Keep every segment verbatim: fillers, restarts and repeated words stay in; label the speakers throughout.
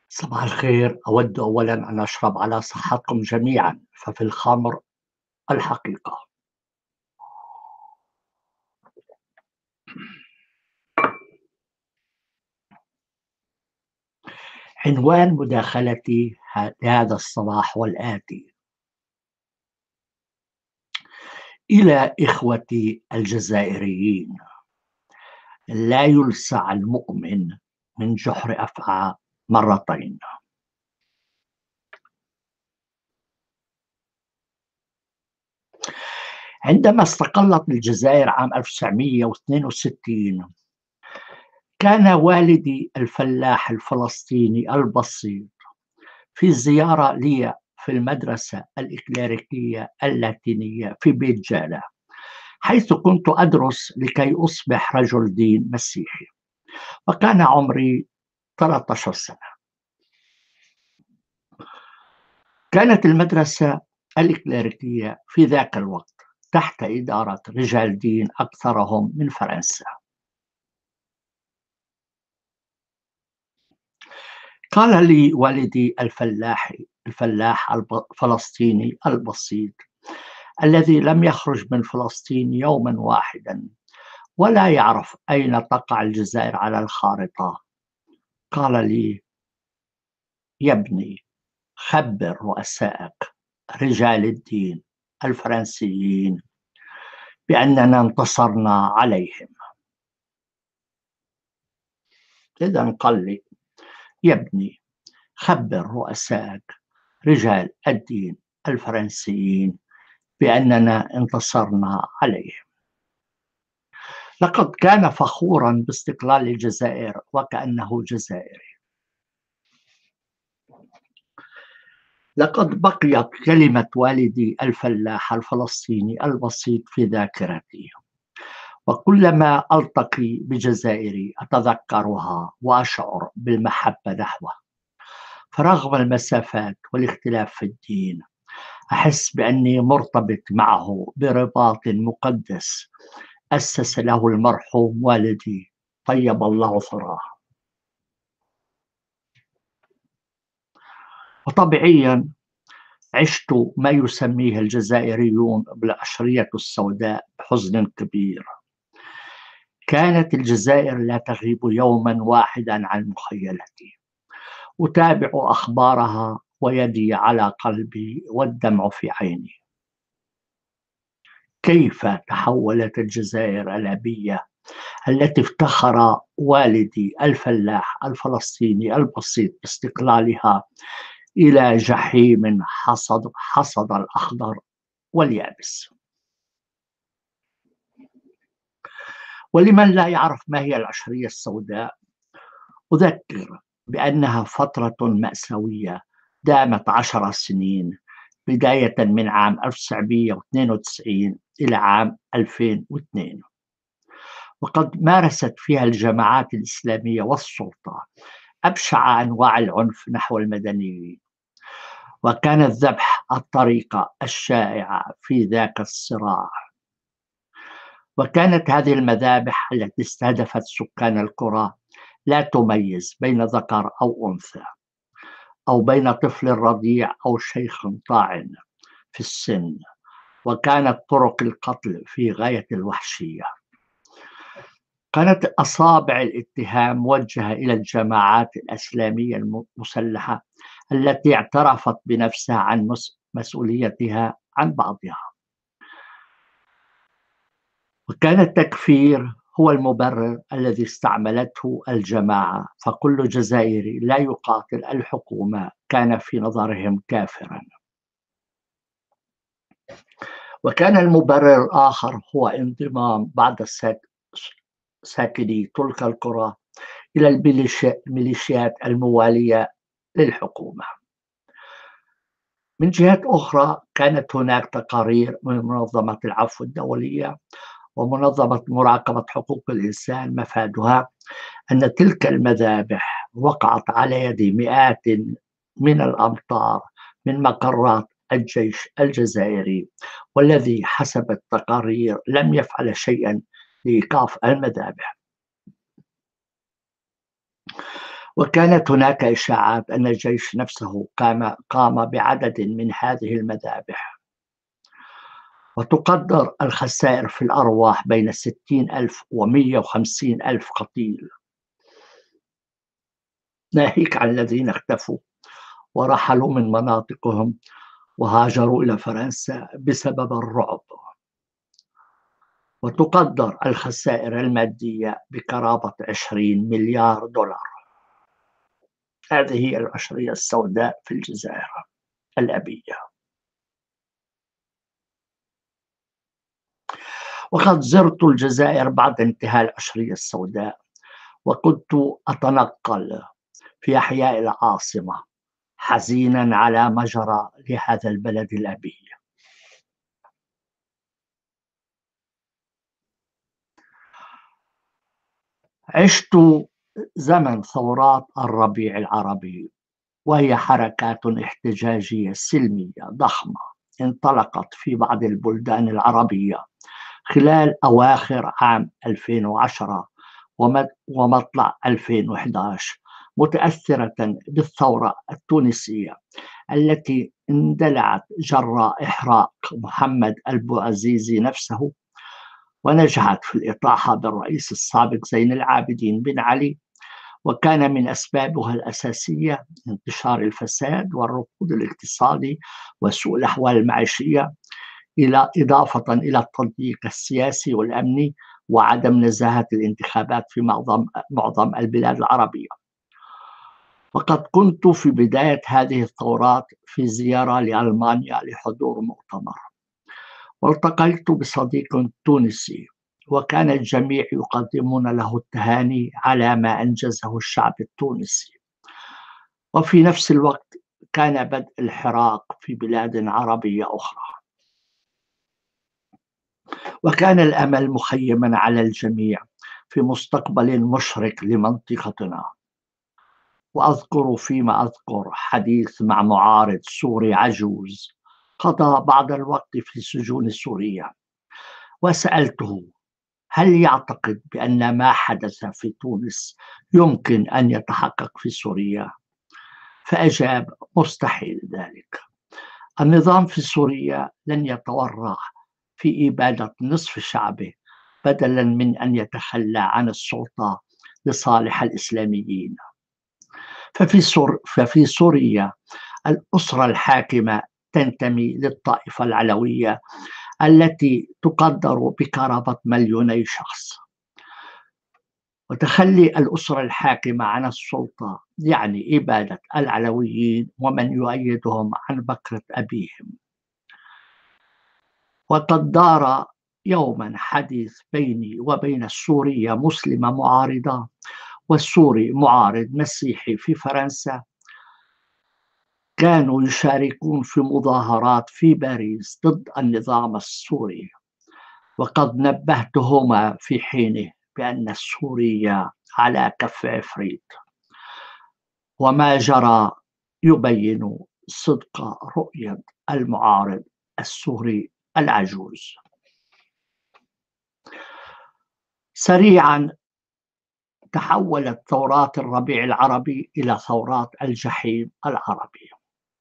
Speaker 1: صباح الخير. أود أولا أن أشرب على صحتكم جميعا، ففي الخمر الحقيقة. عنوان مداخلتي ه- لهذا الصباح والآتي: إلى إخوتي الجزائريين، لا يلسع المؤمن من جحر أفعى مرتين. عندما استقلت الجزائر عام ألف وتسعمئة واثنين وستين، كان والدي الفلاح الفلسطيني البسيط في زيارة لي في المدرسة الإكليريكية اللاتينية في بيت جالة، حيث كنت أدرس لكي أصبح رجل دين مسيحي، وكان عمري ثلاثة عشر سنة. كانت المدرسة الإكليريكية في ذاك الوقت تحت إدارة رجال دين أكثرهم من فرنسا. قال لي والدي الفلاح الفلاح الفلسطيني البسيط الذي لم يخرج من فلسطين يوما واحدا ولا يعرف أين تقع الجزائر على الخارطة، قال لي: يا ابني، خبر رؤسائك رجال الدين الفرنسيين بأننا انتصرنا عليهم. إذا قال لي: يا ابني، خبر رؤسائك رجال الدين الفرنسيين بأننا انتصرنا عليهم. لقد كان فخورا باستقلال الجزائر وكأنه جزائري. لقد بقيت كلمة والدي الفلاح الفلسطيني البسيط في ذاكرتي، وكلما ألتقي بجزائري أتذكرها وأشعر بالمحبة نحوه. فرغم المسافات والاختلاف في الدين، أحس بأني مرتبط معه برباط مقدس أسس له المرحوم والدي، طيب الله ثراه. وطبيعيا عشت ما يسميه الجزائريون بالعشرية السوداء بحزن كبير. كانت الجزائر لا تغيب يوما واحدا عن مخيلتي، أتابع أخبارها ويدي على قلبي والدمع في عيني. كيف تحولت الجزائر الأبية التي افتخر والدي الفلاح الفلسطيني البسيط باستقلالها إلى جحيم حصد حصد الأخضر واليابس؟ ولمن لا يعرف ما هي العشرية السوداء، أذكر بأنها فترة مأساوية دامت عشر سنين، بداية من عام ألف وتسعمئة واثنين وتسعين إلى عام ألفين واثنين، وقد مارست فيها الجماعات الإسلامية والسلطة أبشع أنواع العنف نحو المدنيين، وكان الذبح الطريقة الشائعة في ذاك الصراع. وكانت هذه المذابح التي استهدفت سكان القرى لا تميز بين ذكر أو أنثى، أو بين طفل رضيع أو شيخ طاعن في السن، وكانت طرق القتل في غاية الوحشية. كانت أصابع الاتهام موجهة إلى الجماعات الإسلامية المسلحة التي اعترفت بنفسها عن مسؤوليتها عن بعضها، وكان التكفير هو المبرر الذي استعملته الجماعة، فكل جزائري لا يقاتل الحكومة كان في نظرهم كافرا. وكان المبرر الآخر هو انضمام بعض ساكني تلك القرى إلى الميليشيات الموالية للحكومة. من جهة أخرى، كانت هناك تقارير من منظمة العفو الدولية ومنظمة مراقبة حقوق الإنسان مفادها أن تلك المذابح وقعت على يد مئات من الأمتار من مقرات الجيش الجزائري، والذي حسب التقارير لم يفعل شيئا لإيقاف المذابح. وكانت هناك إشاعات أن الجيش نفسه قام قام بعدد من هذه المذابح، وتقدر الخسائر في الأرواح بين ستين ألف ومئة وخمسين ألف قتيل، ناهيك عن الذين اختفوا ورحلوا من مناطقهم وهاجروا إلى فرنسا بسبب الرعب. وتقدر الخسائر المادية بقرابة عشرين مليار دولار. هذه هي العشرية السوداء في الجزائر الأبية. وقد زرت الجزائر بعد انتهاء العشرية السوداء، وكنت أتنقل في أحياء العاصمة حزينا على ما جرى لهذا البلد الأبي. عشت زمن ثورات الربيع العربي، وهي حركات احتجاجية سلمية ضخمة انطلقت في بعض البلدان العربية خلال أواخر عام ألفين وعشرة ومطلع ألفين وأحد عشر، متأثرة بالثورة التونسية التي اندلعت جراء إحراق محمد البوعزيزي نفسه، ونجحت في الإطاحة بالرئيس السابق زين العابدين بن علي. وكان من أسبابها الأساسية انتشار الفساد والركود الاقتصادي وسوء الأحوال المعيشية، إلى إضافة إلى التضييق السياسي والأمني وعدم نزاهة الانتخابات في معظم معظم البلاد العربية. وقد كنت في بداية هذه الثورات في زيارة لألمانيا لحضور مؤتمر، والتقيت بصديق تونسي، وكان الجميع يقدمون له التهاني على ما أنجزه الشعب التونسي. وفي نفس الوقت كان بدء الحراك في بلاد عربية أخرى، وكان الأمل مخيما على الجميع في مستقبل مشرق لمنطقتنا. وأذكر فيما أذكر حديث مع معارض سوري عجوز قضى بعض الوقت في سجون سوريا، وسألته هل يعتقد بأن ما حدث في تونس يمكن أن يتحقق في سوريا؟ فأجاب مستحيل ذلك. النظام في سوريا لن يتورع في إبادة نصف شعبه بدلا من أن يتخلى عن السلطة لصالح الإسلاميين. ففي, سور ففي سوريا الأسرة الحاكمة تنتمي للطائفة العلوية التي تقدر بقرابة مليوني شخص، وتخلي الأسرة الحاكمة عن السلطة يعني إبادة العلويين ومن يؤيدهم عن بكرة أبيهم. وقد دار يوما حديث بيني وبين السورية مسلمة معارضة والسوري معارض مسيحي في فرنسا، كانوا يشاركون في مظاهرات في باريس ضد النظام السوري. وقد نبهتهما في حينه بأن السورية على كف عفريت، وما جرى يبين صدق رؤية المعارض السوري العجوز. سريعا تحولت ثورات الربيع العربي إلى ثورات الجحيم العربي،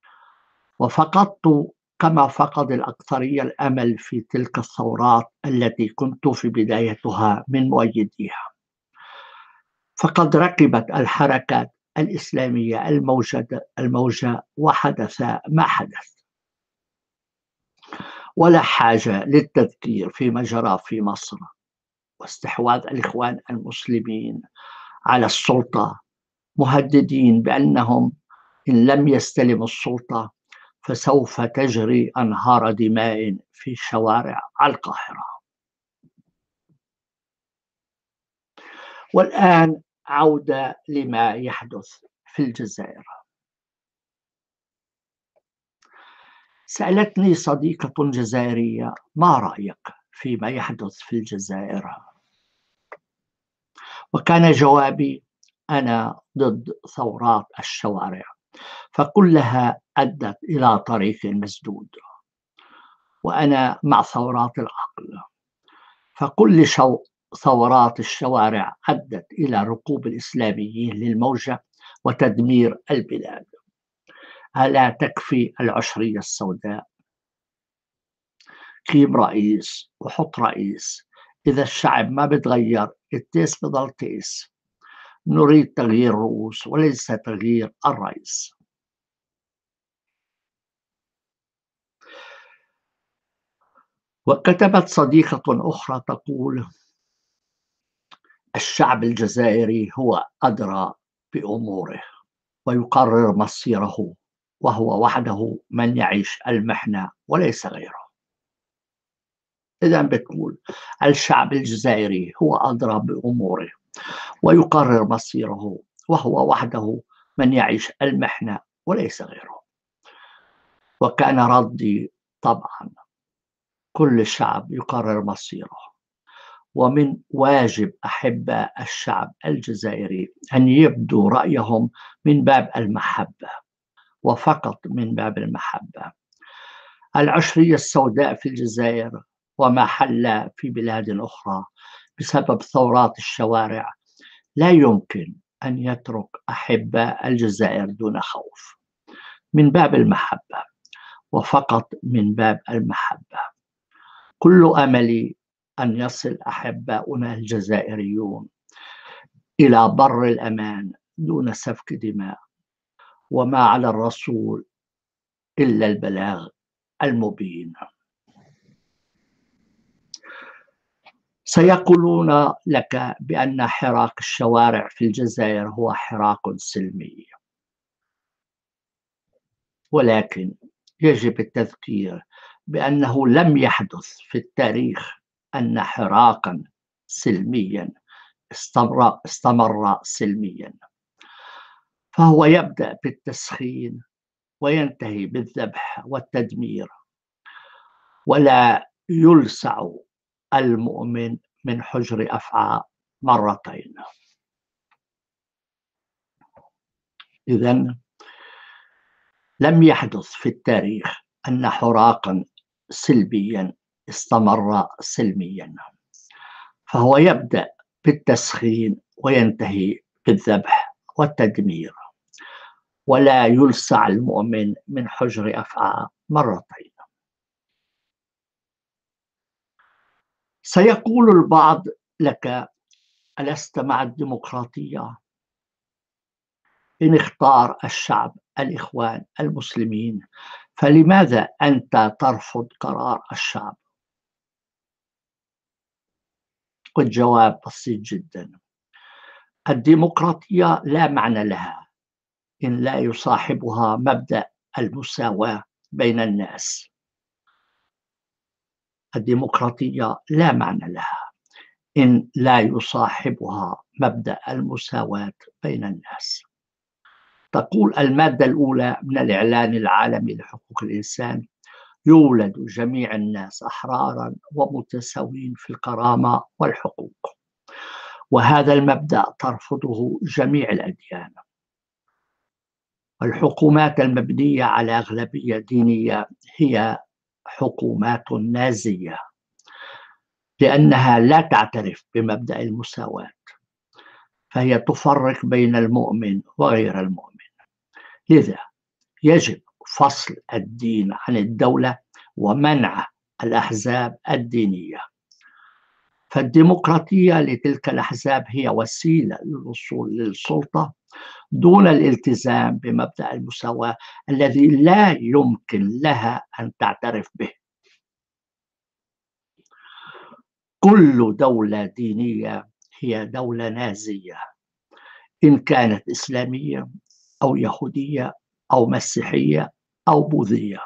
Speaker 1: وفقدت كما فقد الأكثرية الأمل في تلك الثورات التي كنت في بدايتها من مؤيديها. فقد ركبت الحركات الإسلامية الموجة الموجة وحدث ما حدث، ولا حاجة للتذكير فيما جرى في مصر واستحواذ الإخوان المسلمين على السلطة، مهددين بأنهم إن لم يستلموا السلطة فسوف تجري أنهار دماء في شوارع القاهرة. والآن عودة لما يحدث في الجزائر. سألتني صديقة جزائرية ما رأيك فيما يحدث في الجزائر؟ وكان جوابي أنا ضد ثورات الشوارع، فكلها أدت إلى طريق مسدود، وأنا مع ثورات العقل، فكل شو ثورات الشوارع أدت إلى ركوب الإسلاميين للموجة وتدمير البلاد. ألا تكفي العشرية السوداء؟ جيب رئيس وحط رئيس، إذا الشعب ما بتغير التيس بضل تيس. نريد تغيير الرؤوس وليس تغيير الرئيس. وكتبت صديقة أخرى تقول: الشعب الجزائري هو أدرى بأموره ويقرر مصيره، وهو وحده من يعيش المحنة وليس غيره. إذا بتقول الشعب الجزائري هو أدرى بأموره ويقرر مصيره، وهو وحده من يعيش المحنة وليس غيره. وكان ردي: طبعا كل شعب يقرر مصيره، ومن واجب أحباء الشعب الجزائري أن يبدوا رأيهم من باب المحبة وفقط من باب المحبة. العشرية السوداء في الجزائر وما حل في بلاد أخرى بسبب ثورات الشوارع لا يمكن أن يترك أحباء الجزائر دون خوف، من باب المحبة وفقط من باب المحبة. كل أملي أن يصل أحباؤنا الجزائريون إلى بر الأمان دون سفك دماء، وما على الرسول إلا البلاغ المبين. سيقولون لك بأن حراك الشوارع في الجزائر هو حراك سلمي، ولكن يجب التذكير بأنه لم يحدث في التاريخ أن حراكا سلميا استمر, استمر سلميا، فهو يبدأ بالتسخين وينتهي بالذبح والتدمير، ولا يلسع المؤمن من حجر أفعى مرتين. إذن لم يحدث في التاريخ أن حراكا سلبيا استمر سلميا، فهو يبدأ بالتسخين وينتهي بالذبح والتدمير، ولا يلسع المؤمن من حجر أفعى مرتين. سيقول البعض لك: ألست مع الديمقراطية؟ إن اختار الشعب الإخوان المسلمين فلماذا أنت ترفض قرار الشعب؟ والجواب بسيط جدا: الديمقراطية لا معنى لها إن لا يصاحبها مبدأ المساواة بين الناس. الديمقراطية لا معنى لها إن لا يصاحبها مبدأ المساواة بين الناس. تقول المادة الأولى من الإعلان العالمي لحقوق الإنسان: يولد جميع الناس أحرارا ومتساوين في الكرامة والحقوق، وهذا المبدأ ترفضه جميع الأديان. الحكومات المبنية على أغلبية دينية هي حكومات نازية، لأنها لا تعترف بمبدأ المساواة، فهي تفرق بين المؤمن وغير المؤمن. لذا يجب فصل الدين عن الدولة ومنع الأحزاب الدينية، فالديمقراطية لتلك الأحزاب هي وسيلة للوصول للسلطة دون الالتزام بمبدأ المساواة الذي لا يمكن لها أن تعترف به. كل دولة دينية هي دولة نازية، إن كانت إسلامية أو يهودية أو مسيحية أو بوذية.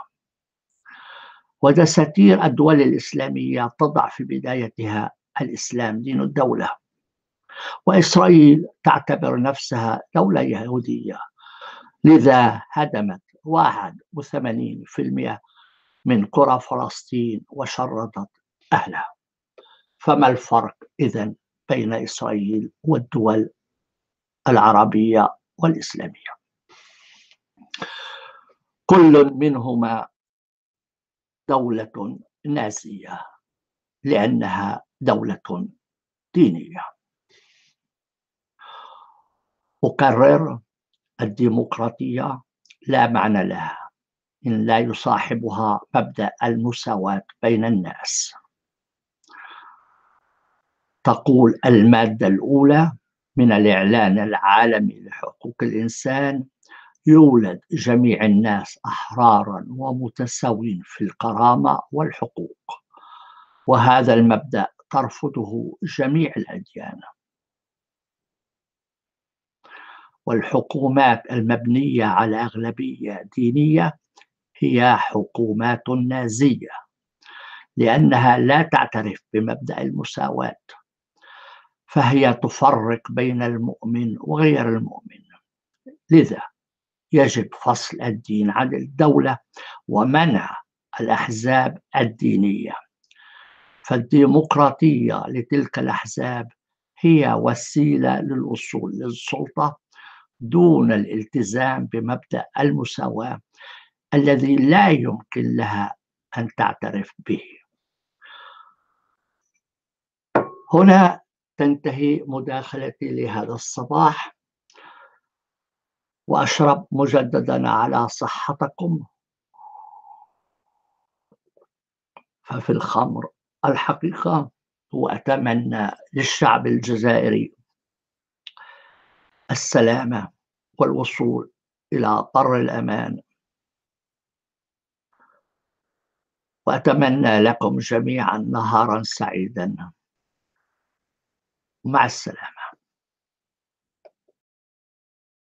Speaker 1: ودساتير الدول الإسلامية تضع في بدايتها الإسلام دين الدولة، وإسرائيل تعتبر نفسها دولة يهودية، لذا هدمت واحد وثمانين بالمئة من قرى فلسطين وشردت أهلها. فما الفرق إذن بين إسرائيل والدول العربية والإسلامية؟ كل منهما دولة نازية لأنها دولة دينية. أكرر: الديمقراطية لا معنى لها إن لا يصاحبها مبدأ المساواة بين الناس. تقول المادة الأولى من الإعلان العالمي لحقوق الإنسان: يولد جميع الناس أحرارا ومتساوين في الكرامة والحقوق، وهذا المبدأ ترفضه جميع الأديان. والحكومات المبنية على أغلبية دينية هي حكومات نازية، لأنها لا تعترف بمبدأ المساواة، فهي تفرق بين المؤمن وغير المؤمن. لذا يجب فصل الدين عن الدولة ومنع الأحزاب الدينية، فالديمقراطية لتلك الأحزاب هي وسيلة للوصول للسلطة دون الالتزام بمبدأ المساواة الذي لا يمكن لها أن تعترف به. هنا تنتهي مداخلتي لهذا الصباح، وأشرب مجددا على صحتكم. ففي الخمر الحقيقة، وأتمنى للشعب الجزائري السلامة والوصول إلى بر الأمان، وأتمنى لكم جميعا نهارا سعيدا. مع السلامة.